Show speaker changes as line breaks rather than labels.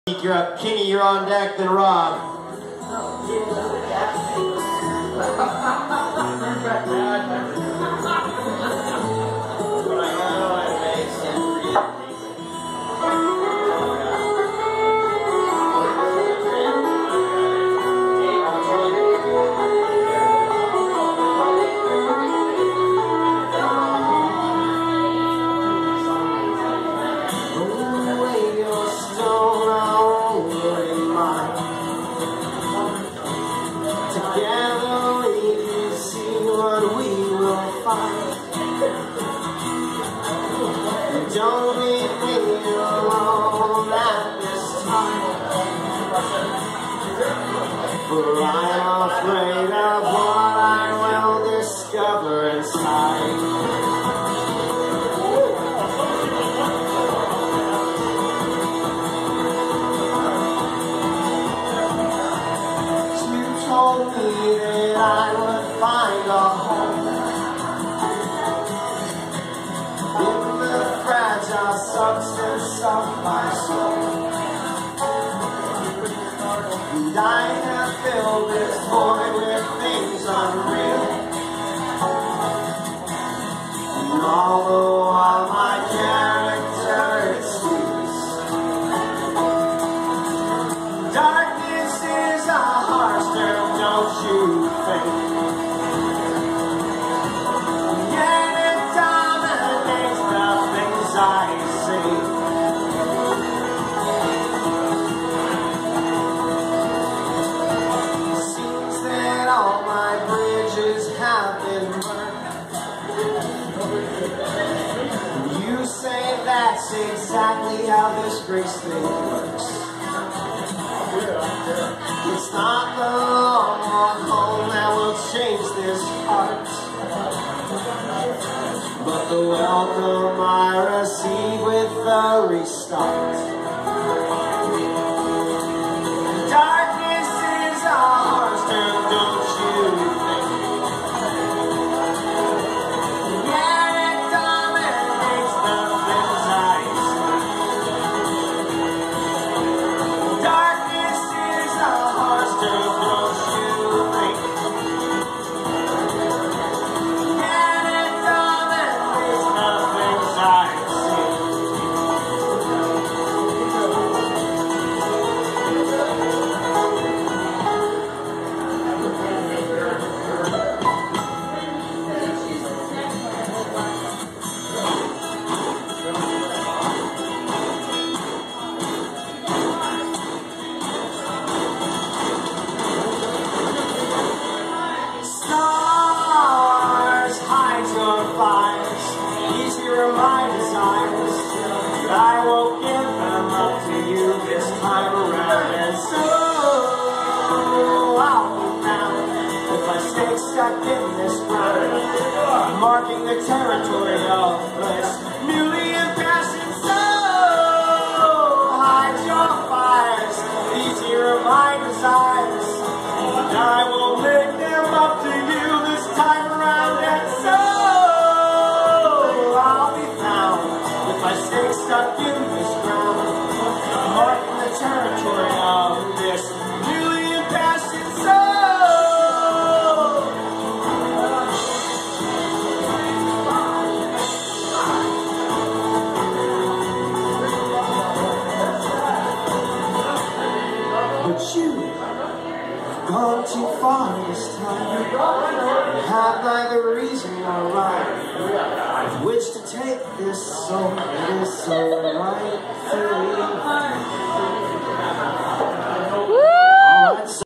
Kenny, you're on deck, then Rob.
Together we can see what we will find. Don't leave me alone at this time, for I'm afraid of what I will discover inside. Told me that I would find a home in the fragile substance of my soul, and I have filled this void with things unreal. And although all my character is sweet, darkness is a harsh term, don't you think? Yet it dominates the things I see. It seems that all my bridges have been burned. You say that's exactly how this grace thing works. It's not the long walk home that will change this heart, but the welcome I receive with the restart. Darkness is a harsh term, don't you think? Yet it dominates the things I see. Darkness is a harsh term, don't you think? Yet it dominates the things I see. Stars, hide your fires. These here are my desires, but I won't give them up to you this time around. And so I'll be found if I stay stuck in this ground, marking the territory of bliss, newly impassioned. So hide your fires. These here are my desires, and I will make them up to you this time around. And so I'll be found if I stay stuck in this ground, marking the territory of this newly impassioned soul. But you gone too far this time, have neither reason nor right which to take this soul. It is so right.